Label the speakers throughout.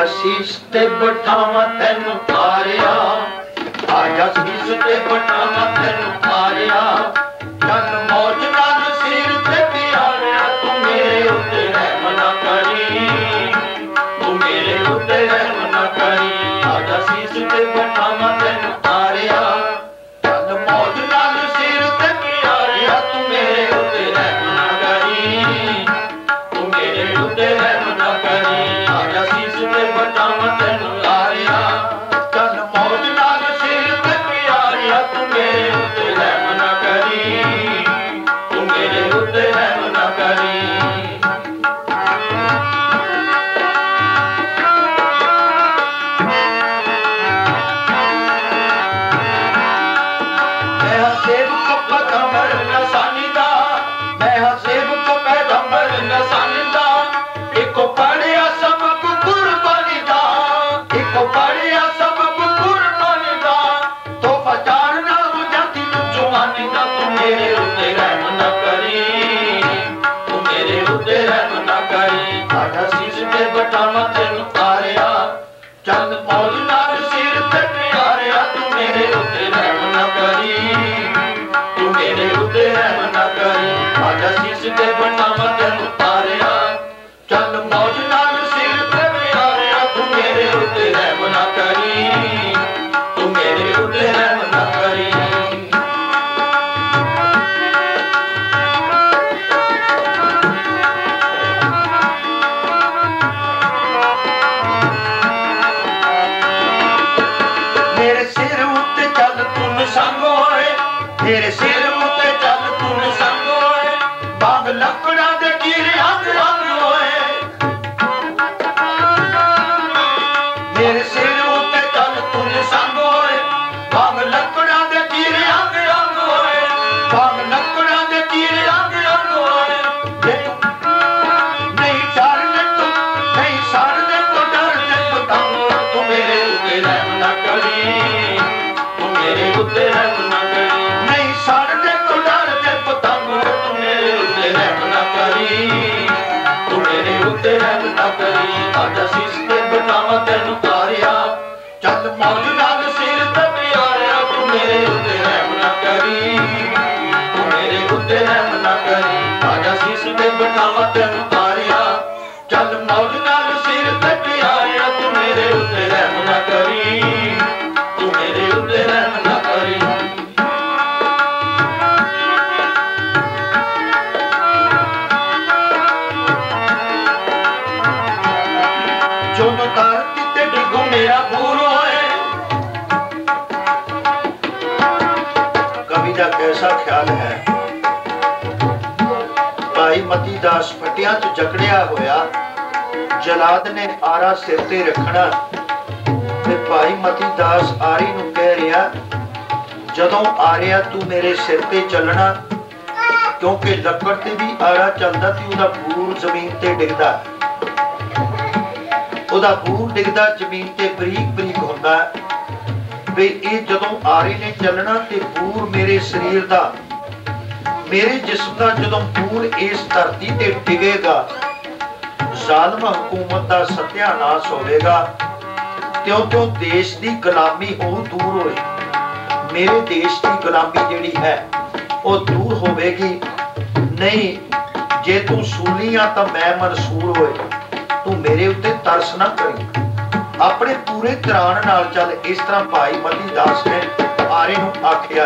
Speaker 1: शीश ते बिठावा तेनू तारिया, आजा शीश ते बिठावा तेनू तारिया, चल मौज नाल सिर ते प्यारिया, तू मेरे उत्ते रहम ना करी, तू मेरे उत्ते रहम ना करी, आजा शीश ते बिठावा तेनू तारिया, चल मौज नाल सिर ते प्यारिया, तू मेरे उत्ते रहम ना करी, तू मेरे उत्ते रहम ना करी, आजा शीश ते बिठावा तेनू तारिया, चल मौज नाल सिर ते प्यारिया, तू मेरे उत्ते रहम ना करी, तू मेरे उत्ते रहम ना करी। मैं हाँ सेवक पैगंबर नसानी दा, मैं हाँ सेवक पैगंबर नसानी दा, इको पढ़िया सबक कुर्बानी दा, इको पढ़िया सबक कुर्बानी दा, तो पहचान ना हो जाती तू जुबानी दा, तू मेरे उत्ते रहम ना करी, तू मेरे उत्ते रहम ना करी, आजा शीश ते बिठावा तेनू तारिया, चल मौज नाल सिर ते प्यारिया, तू मेरे उत्ते रहम ना करी, तू मेरे उत्ते रहम ना करी, आजा शीश ते बिठावा तेनू तारिया, चल मौज नाल सिर ते प्यारिया, तू मेरे उत्ते रहम ना करी, तू मेरे उत्ते रहम ना करी। मेरे सिर उत्ते चल तू निसंग होए, मेरे सिर उत्ते चल तू निसंग होए, बाग लकड़ा दे कीरे अंग अंग होए, मेरे सिर उत्ते चल तू निसंग होए, बाग लकड़ा दे कीरे अंग अंग होए, बाग लकड़ा दे कीरे अंग अंग होए, जे तू नहीं सारने तो नहीं सारने तो डर दे पतंग, तू मेरे उत्ते रहम ना करी, तू मेरे उत्ते रहम ना करी, नहीं सारने तो डर दे पतंग, तू मेरे उत्ते रहम ना करी, तू मेरे उत्ते रहम ना करी, आजा शीश ते बिठावा तेनू तारिया, चल मौज नाल सिर ते प्यारिया, तू मेरे उत्ते रहम ना करी, तू मेरे उत्ते रहम ना करी, आजा शीश ते बिठावा तेनू तारिया, चल मौज नाल सिर ते प्यारिया, तू मेरे उत्ते रहम ना करी, तू मेरे उत्ते रहम ना करी। जो धरती ते डिगू मेरा भूर होए, कवि दा कैसा ख्याल है, भाई मती दास फटिया च जकड़िया होया, जलाद ने आरा सिर ते रखना, ते भाई मती दास आरी नू कह रहा, जदों आ रहा तू मेरे सिर ते चलना, क्योंकि लकड़ ते भी आरा चलदा ते उहदा बूर जमीन ते डिगदा, उहदा बूर डिगदा जमीन ते बरीक बरीक हुंदा, वे ये जदों आरे ने चलना ते बूर मेरे शरीर दा, मेरे जिस्म दा जदों बूर इस धरती ते डिगेगा, जालिम हुकूमत दा सत्यानाश होवेगा, त्यों त्यों देश दी गुलामी हो दूर होए, मेरे देश दी गुलामी जिहड़ी है वो दूर होवेगी, नहीं जे तू सूलियां तां मैं मंसूर होए, तू मेरे उत्ते तरस ना करी, अपने पूरे तरान नाल चल, इस तरह भाई मती दास ने आरे नू आखिया।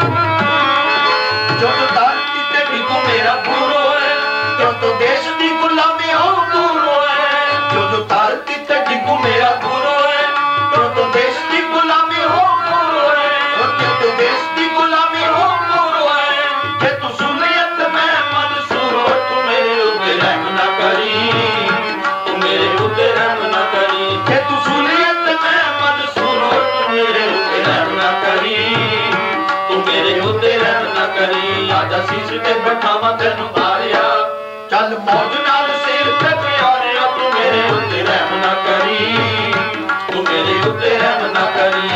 Speaker 1: जो धरती ते डिगू मेरा भूर होए, क्यों तो देश दी गुलामी हो दूर होए, जो धरती ते डिगू मेरा भूर होए, क्यों तो देश दी गुलामी हो दूर होए, क्यों तो देश दी गुलामी हो दूर होए, जे तू सुनियत मैं मंसूर हो, तू मेरे उत्ते रहम ना करी, तू मेरे उत्ते रहम ना करी, जे तू सुनियत मैं मंसूर हो, तू मेरे उत्ते रहम ना करी, तू मेरे उत्ते रहम ना करी, आजा शीश ते बिठावा तेनू तारिया, चल मौज नाल सिर ते प्यारिया, तू मेरे उत्ते रहम ना करी, तू मेरे उत्ते रहम ना करी।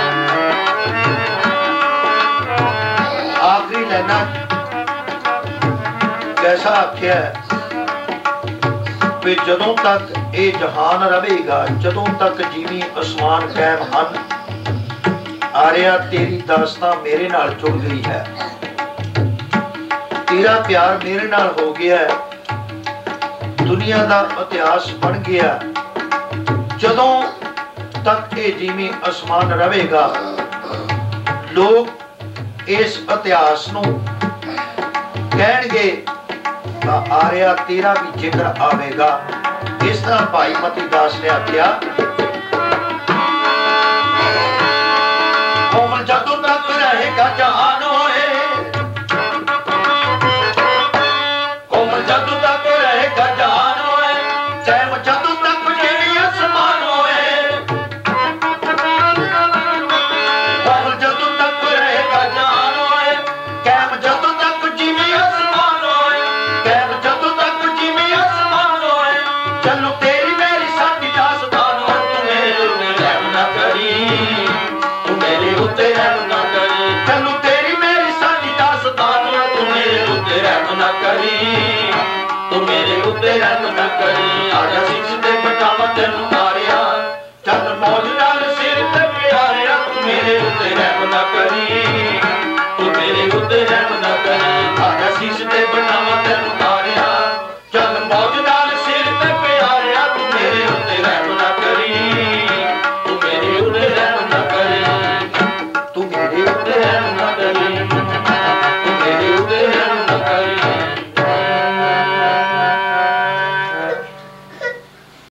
Speaker 1: आखिरी लाइना कैसा आख्या भी जदों तक ये जहान रहेगा, जदों तक जीवी आसमान कायम हन, आरिया तेरी दास्तां मेरे नाल जुड़ गई है, तेरा प्यार मेरे नाल हो गया है, दुनिया का इतिहास बन गया। जदों तक ये जीवी आसमान रहेगा, लोग इस इतिहास नूं कहणगे आरिया तेरा भी जिक्र आवेगा। इस तरह भाई मती दास ने आख्या, कोमल जदों तक रहेगा जहान होए, कोमल जदों तक रहेगा जहान होए, चैम जदों तक जीवी आसमान होए, कोमल जदों तक रहेगा जहान होए, कैम जदों तक जीवी आसमान होए, कैम जदों तक जीवी आसमान होए, चलो तेरी मेरी साडी दास्तान हो, तू मेरे उत्ते रहम ना करी, तू मेरे उत्ते रहम ना करी, चलो तेरी मेरी साडी दास्तान हो, तू मेरे उत्ते रहम ना करी, तू मेरे उत्ते रहम ना करी। आजा सिक्स ते बटावा तेनू आरिया, चल मौज नाल सिर ते प्यारिया, तू मेरे उत्ते रहम ना करी,